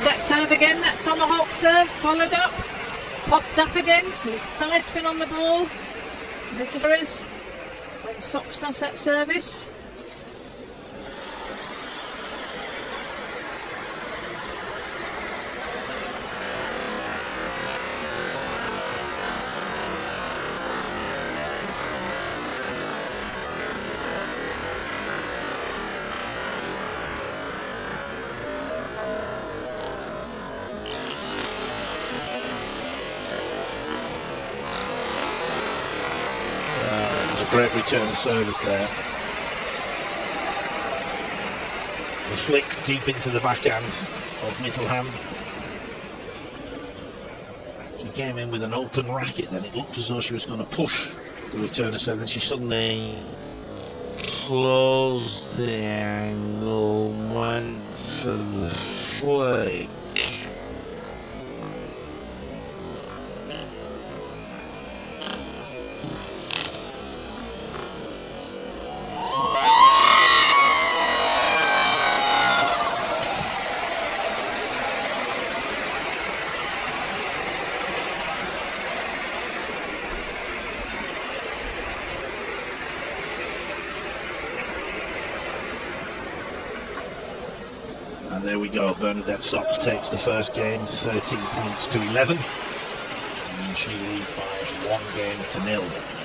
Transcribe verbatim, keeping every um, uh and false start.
that serve again, that tomahawk serve, followed up, popped up again, side spin on the ball. Little Ferris, when Sox does that service. Great return of service there. The flick deep into the backhand of Mittelham. She came in with an open racket, then it looked as though she was going to push the return of service, then she suddenly closed the angle, went for the flick. And there we go, Bernadette Sox takes the first game, thirteen points to eleven, and she leads by one game to nil.